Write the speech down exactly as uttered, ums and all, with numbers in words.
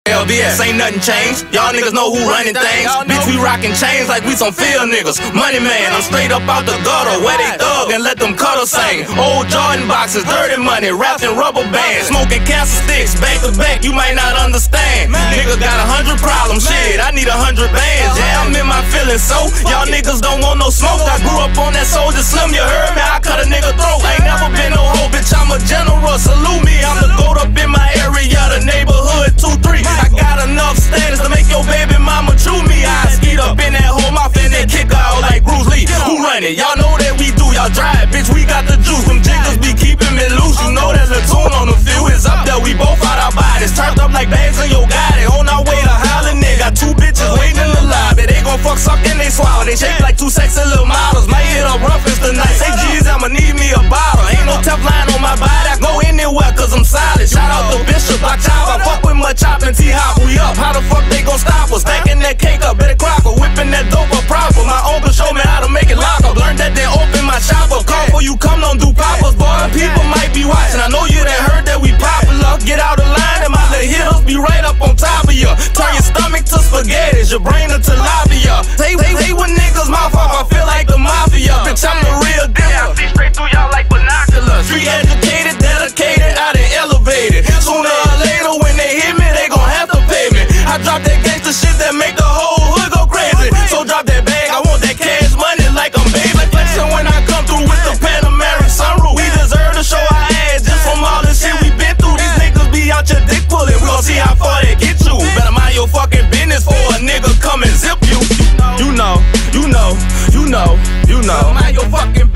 L B S ain't nothing changed. Y'all niggas know who running things. Bitch, we rockin' chains like we some field niggas. Money man, I'm straight up out the gutter where they thug and let them cutter sing. Old Jordan boxes, dirty money, wrapped in rubber bands. Smoking cancer sticks, back to back, you might not understand. Nigga got a hundred problems, shit, I need a hundred bands. Yeah, I'm in my feelings, so y'all niggas don't want no smoke. I grew up on that Soldier Slim, you heard me, I cut a nigga throat. Ain't never been no hoe, bitch, I'm a general, salute me. I'm the goat up in my area, the neighborhood two three. I got enough status to make your baby mama chew me. I skeet up in that hole mouth and then kick out like Bruce Lee. Who run it? Y'all know that we do, y'all drive, bitch, we got the juice. Them jiggers be keeping me loose, you know that the tune on the field is up there. We both out our bodies, turned up like bags in your Gotti. On our way to Holland, got two bitches waiting in the lobby. They gon' fuck, suck, and they swallow. They shake like two sexy little models. Might hit up roughest tonight. Say G's, I'ma need me a bottle. Ain't no Teflon on my body, I go anywhere cause I'm solid. Shout out to Bishop, I chop, I fuck with my chop and T-Hop, we up. How the fuck they gon' stop us? Stacking that cake up, better crocker, whipping that dope up proper. My uncle showed me how to make it lock up. Learned that then open my shop up. Call for you, come don't do poppers, boy. People might be watching. I know you done heard that we popular. Get out of line and my little hitters be right up on top of you. Turn your stomach to spaghetti, your brain to tilapia. Say, say, say what niggas mouth off, I feel like the mafia. Bitch, I'm the real deal. I see straight through y'all like binoculars. Street educated, dedicated, I done elevated. Sooner or later when they hit me, they gon' have to pay me. I drop that gangsta shit that make the whole hood go crazy. So drop that bag, I want that cash money like I'm baby. Flexin' when I come through with the Panamera sunroof. We deserve to show our ass just from all the shit we been through. These niggas be out your dick pulling, we gon' see how far they get you. Better mind your fucking business for a nigga come and zip you. You know, you know, you know, you know. Mind your fucking